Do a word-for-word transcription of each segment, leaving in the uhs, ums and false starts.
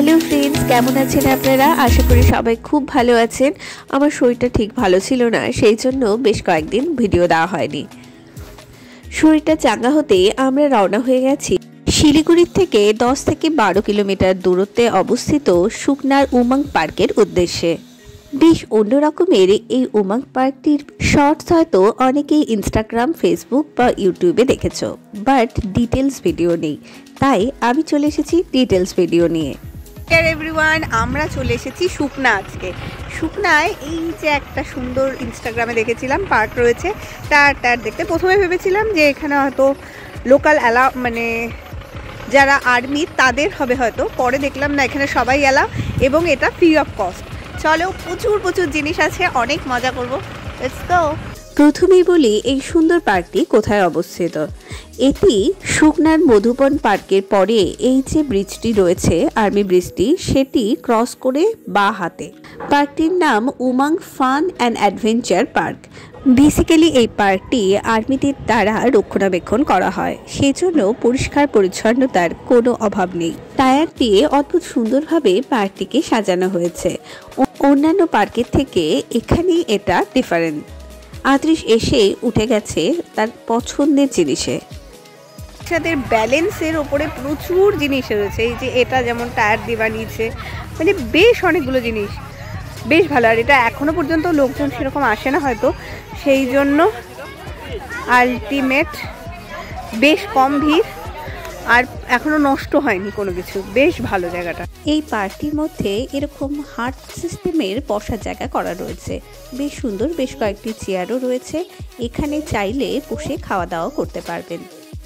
Hello friends, কেমন আছেন আপনারা? আশা করি সবাই খুব ভালো আছেন। আমার শরীরটা ঠিক ভালো ছিল না, সেই জন্য বেশ কয়েকদিন ভিডিও দেওয়া হয়নি। শরীরটা চাঙ্গা হতে আমরা রওনা হয়ে গেছি শিলিগুড়ির থেকে দশ থেকে বারো কিলোমিটার দূরত্বে অবস্থিত সুকনার উমাং পার্কের উদ্দেশ্যে। বেশ অন্যরকমের এই উমাং পার্কটির শর্টস হয়তো অনেকেই ইনস্টাগ্রাম, ফেসবুক বা ইউটিউবে দেখেছো, বাট ডিটেলস ভিডিও নেই। তাই আমি চলে এসেছি ডিটেলস ভিডিও নিয়ে। এভরিওয়ান, আমরা চলে এসেছি সুকনা। আজকে সুকনায় এই যে একটা সুন্দর ইনস্টাগ্রামে দেখেছিলাম পার্ক রয়েছে, টার টার দেখতে প্রথমে ভেবেছিলাম যে এখানে হয়তো লোকাল অ্যালাউ মানে যারা আর্মি তাদের হবে হয়তো, পরে দেখলাম না, এখানে সবাই অ্যালাউ এবং এটা ফ্রি অফ কস্ট। চলো, প্রচুর প্রচুর জিনিস আছে, অনেক মজা করবো। Let's go. প্রথমেই বলি এই সুন্দর পার্কটি কোথায় অবস্থিত। এটি সুকনার মধুবন পার্কের পরে এই যে ব্রিজটি রয়েছে, আর্মি ব্রিজটি, সেটি ক্রস করে বা হাতে। পার্কটির নাম Umang fun and adventure park. Basically এই পার্কটি আর্মিদের দ্বারা রক্ষণাবেক্ষণ করা হয়, সেই জন্য পরিষ্কার পরিচ্ছন্নতার কোনো অভাব নেই। টায়ার দিয়ে অদ্ভুত সুন্দরভাবে পার্কটিকে সাজানো হয়েছে। অন্যান্য পার্কের থেকে এখানেই এটা ডিফারেন্ট। আদৃশ এসে উঠে গেছে তার পছন্দের জিনিসে। সাথে ব্যালেন্সের ওপরে প্রচুর জিনিস রয়েছে। এই যে এটা যেমন টায়ার দিয়ে বানিয়েছে, মানে বেশ অনেকগুলো জিনিস, বেশ ভালো। আর এটা এখনো পর্যন্ত লোকজন সেরকম আসে না হয়তো, সেই জন্য আলটিমেট বেশ কম ভিড়, আর এখনো নষ্ট হয়নি কোনো কিছু। বেশ ভালো জায়গাটা। এই পার্কটির মধ্যে এরকম হার্ট সিস্টেমের বসার জায়গা করা রয়েছে, বেশ সুন্দর। বেশ কয়েকটি চেয়ারও রয়েছে, এখানে চাইলে বসে খাওয়া দাওয়া করতে পারবেন।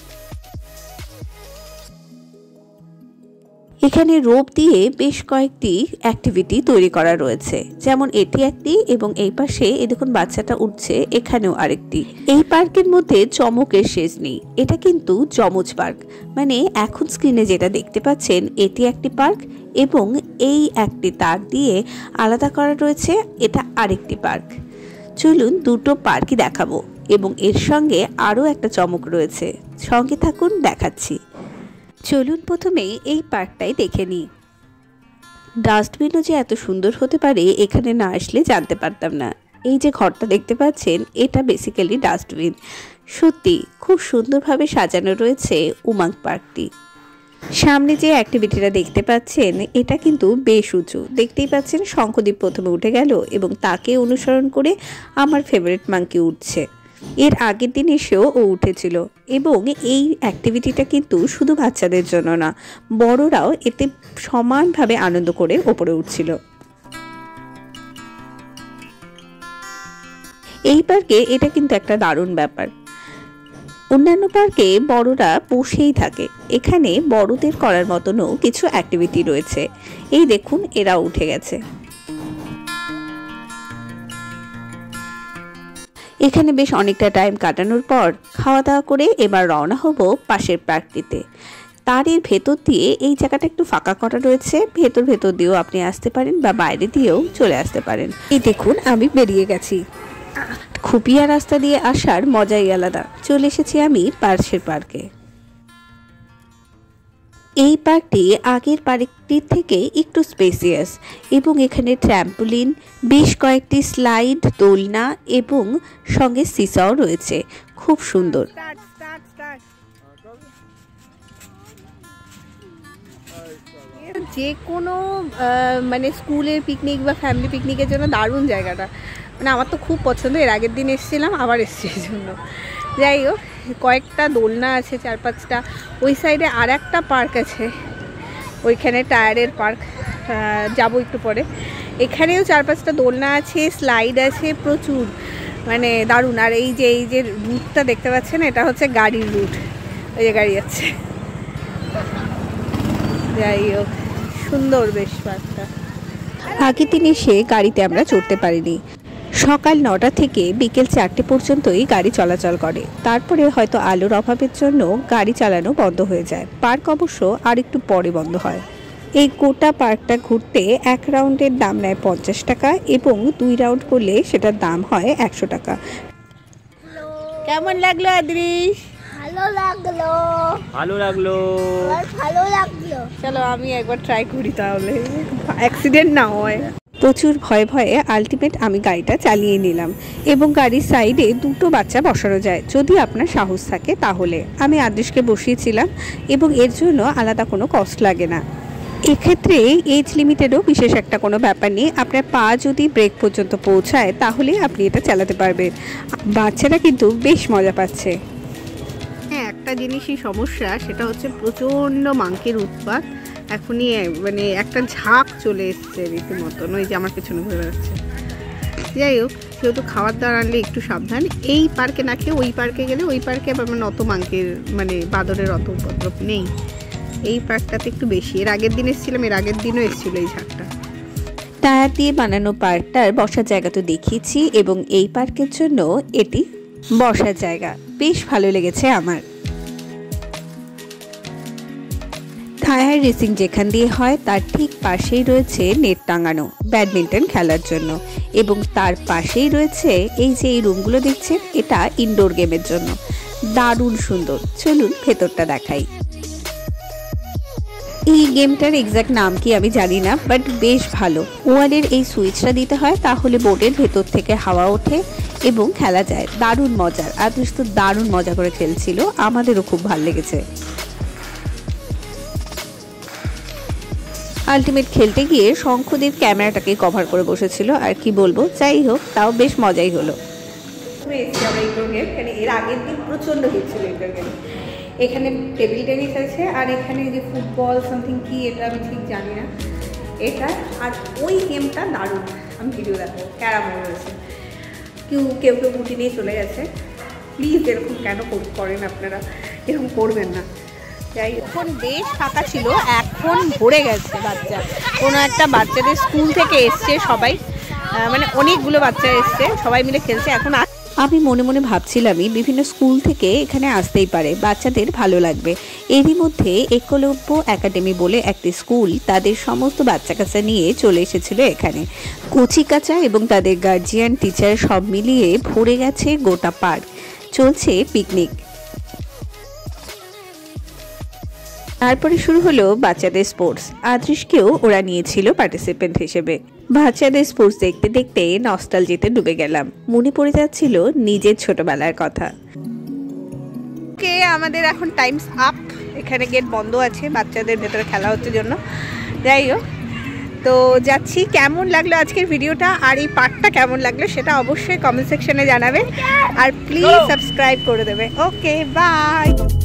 এখানে রোপ দিয়ে বেশ কয়েকটি অ্যাক্টিভিটি তৈরি করা রয়েছে, যেমন এটি একটি, এবং এই পাশে এই দেখুন বাচ্চাটা উঠছে, এখানেও আরেকটি। এই পার্কের মধ্যে চমকের শেষ নেই। এটা কিন্তু যমজ পার্ক, মানে এখন স্ক্রিনে যেটা দেখতে পাচ্ছেন এটি একটি পার্ক, এবং এই একটি তার দিয়ে আলাদা করা রয়েছে, এটা আরেকটি পার্ক। চলুন দুটো পার্কই দেখাবো, এবং এর সঙ্গে আরও একটা চমক রয়েছে। সঙ্গে থাকুন, দেখাচ্ছি। চলুন প্রথমে এই পার্কটাই দেখে নিই। ডাস্টবিনও যে এত সুন্দর হতে পারে এখানে না আসলে জানতে পারতাম না। এই যে ঘরটা দেখতে পাচ্ছেন, এটা বেসিক্যালি ডাস্টবিন। সত্যি খুব সুন্দরভাবে সাজানো রয়েছে উমাং পার্কটি। সামনে যে অ্যাক্টিভিটিটা দেখতে পাচ্ছেন এটা কিন্তু বেশ উঁচু, দেখতেই পাচ্ছেন। শঙ্খদ্বীপ প্রথমে উঠে গেল এবং তাকে অনুসরণ করে আমার ফেভারিট মাঙ্কি উঠছে। এর আগের দিন এসেও ও উঠেছিল, এবং এই অ্যাক্টিভিটিটা কিন্তু শুধু বাচ্চাদের জন্য না, বড়রাও এতে সমানভাবে আনন্দ করে ওপরে উঠছিল। এই পার্কে এটা কিন্তু একটা দারুণ ব্যাপার। অন্যান্য পার্কে বড়রা বসেই থাকে, এখানে বড়দের করার মতনও কিছু অ্যাক্টিভিটি রয়েছে। এই দেখুন, এরা উঠে গেছে। এখানে বেশ অনেকটা টাইম কাটানোর পর খাওয়া দাওয়া করে এবার রওনা হব পাশের পার্কটিতে। তারের ভেতর দিয়ে এই জায়গাটা একটু ফাঁকা করা রয়েছে, ভেতর ভেতর দিয়েও আপনি আসতে পারেন বা বাইরে দিয়েও চলে আসতে পারেন। এই দেখুন, আমি বেরিয়ে গেছি। খুপিয়া রাস্তা দিয়ে আসার মজাই আলাদা। চলে এসেছি আমি পাশের পার্কে। এই পার্কটি আগের পার্কটির থেকে একটু স্পেসিয়াস, এবং এখানে ট্র্যাম্পোলিন, বেশ কয়েকটি স্লাইড, দোলনা এবং সঙ্গে সিসাও রয়েছে। খুব সুন্দর। যে কোনো মানে স্কুলের পিকনিক বা ফ্যামিলি পিকনিকের জন্য দারুণ জায়গাটা, মানে আমার তো খুব পছন্দ। এর আগের দিন এসেছিলাম, আবার এসছি এই জন্য। যাই হোক, কয়েকটা দোলনা আছে, চার পাঁচটা। ওই সাইডে আর একটা পার্ক আছে, ওইখানে টায়ারের পার্ক, যাবো একটু পরে। এখানেও চার পাঁচটা দোলনা আছে, স্লাইড আছে প্রচুর, মানে দারুণ। আর এই যে এই যে রুটটা দেখতে পাচ্ছেন, এটা হচ্ছে গাড়ির রুট, ওই যে গাড়ি যাচ্ছে। যাই হোক, সুন্দর বেশ পার্কটা। আগের দিন এসে গাড়িতে আমরা চড়তে পারিনি। সকাল নটা থেকে বিকেল চারটে পর্যন্তই গাড়ি চলাচল করে, তারপরে হয়তো আলোর অভাবের জন্য গাড়ি চালানো বন্ধ হয়ে যায়। পার্ক অবশ্য আর একটু পরে বন্ধ হয়। এই গোটা পার্কটা ঘুরতে এক রাউন্ডের দাম নেয় পঞ্চাশ টাকা, এবং দুই রাউন্ড করলে সেটার দাম হয় একশো টাকা। কেমন লাগলো আদৃশ? ভালো লাগলো ভালো লাগলো ভালো লাগলো। চলো আমি একবার ট্রাই করি তাহলে, অ্যাক্সিডেন্ট না হয়। প্রচুর ভয়ে ভয়ে আলটিমেট আমি গাড়িটা চালিয়ে নিলাম এবং গাড়ির সাইডে দুটো বাচ্চা বসানো যায় যদি আপনার সাহস থাকে তাহলে। আমি আদৃশকে বসিয়েছিলাম এবং এর জন্য আলাদা কোনো কষ্ট লাগে না। এক্ষেত্রে এজ লিমিটেডও বিশেষ একটা কোনো ব্যাপার নেই, আপনার পা যদি ব্রেক পর্যন্ত পৌঁছায় তাহলে আপনি এটা চালাতে পারবেন। বাচ্চারা কিন্তু বেশ মজা পাচ্ছে। হ্যাঁ, একটা জিনিসই সমস্যা, সেটা হচ্ছে প্রচণ্ড মাংকির উৎপাত। এখনই মানে একটা ঝাঁক চলে এসছে রীতিমতন, ওই যে আমার পেছনে ঘুরে বেড়াচ্ছে। যাই হোক, যেহেতু খাবার দাবার আনলে একটু সাবধান। এই পার্কে না খেয়ে ওই পার্কে গেলে, ওই পার্কে আবার মানে অত মাংকির মানে বাদরের অত উপদ্রব নেই। এই পার্কটাতে একটু বেশি। এর আগের দিন এসেছিলাম, এর আগের দিনও এসেছিলো এই ঝাঁকটা। টায়ার দিয়ে বানানো পার্কটার বসার জায়গা তো দেখিয়েছি এবং এই পার্কের জন্য এটি বসার জায়গা। বেশ ভালো লেগেছে আমার। টায়ার রেসিং যেখান দিয়ে হয় তার ঠিক পাশেই রয়েছে নেট টাঙানো ব্যাডমিন্টন খেলার জন্য এবং তার পাশেই রয়েছে এই যে এই রুমগুলো দেখছেন, এটা ইনডোর গেমের জন্য। দারুণ সুন্দর। চলুন ভেতরটা দেখাই। এই গেমটার এক্সাক্ট নাম কি আমি জানি না, বাট বেশ ভালো। ওয়ালের এই সুইচটা দিতে হয়, তাহলে বোর্ডের ভেতর থেকে হাওয়া ওঠে এবং খেলা যায়। দারুণ মজার। আদৃশ তো দারুণ মজা করে খেলছিল, আমাদেরও খুব ভালো লেগেছে। আলটিমেট খেলতে গিয়ে শঙ্খদের ক্যামেরাটাকে কভার করে বসেছিল, আর কি বলবো। যাই হোক, তাও বেশ মজাই হলো। এর আগের দিন প্রচণ্ড হচ্ছিল ইনডোর গেম। এখানে টেবিল টেনিস আছে আর এখানে যে ফুটবল সামথিং কি, এটা আমি ঠিক জানি না এটা। আর ওই গেমটা দারুণ, আমি ভিডিও দেখো, ক্যারাম রয়েছে। কেউ কেউ কেউ গুটি নিয়ে চলে গেছে। প্লিজ এরকম কেন করেন আপনারা, এরকম করবেন না। যাই, এখন বেশ ফাঁকা ছিল, এখন ভরে গেছে বাচ্চা। কোনো একটা বাচ্চাদের স্কুল থেকে এসছে সবাই, মানে অনেকগুলো বাচ্চা এসছে, সবাই মিলে খেলছে। এখন আমি মনে মনে ভাবছিলামই বিভিন্ন স্কুল থেকে এখানে আসতেই পারে, বাচ্চাদের ভালো লাগবে। এরই মধ্যে একলব্য একাডেমি বলে একটি স্কুল তাদের সমস্ত বাচ্চা কাচ্চা নিয়ে চলে এসেছিল এখানে। কচি কাঁচা এবং তাদের গার্জিয়ান টিচার সব মিলিয়ে ভরে গেছে গোটা পার্ক। চলছে পিকনিক। তারপরে শুরু হলো বাচ্চাদের স্পোর্টস। আদৃশকেও ওরা নিয়েছিল পার্টিসিপেন্ট হিসেবে। বাচ্চাদের স্পোর্টস দেখতে দেখতে নস্টালজিতে ডুবে গেলাম। মনে পড়ে যাচ্ছিল নিজের ছোটবেলার কথা। ওকে, আমাদের এখন টাইমস আপ। এখানে গেট বন্ধ আছে, বাচ্চাদের ভেতরে খেলা হচ্ছে জন্য। যাই হোক, তো যাচ্ছি। কেমন লাগলো আজকের ভিডিওটা আর এই পার্টটা কেমন লাগলো সেটা অবশ্যই কমেন্ট সেকশনে জানাবে, আর প্লিজ সাবস্ক্রাইব করে দেবে। Okay, by.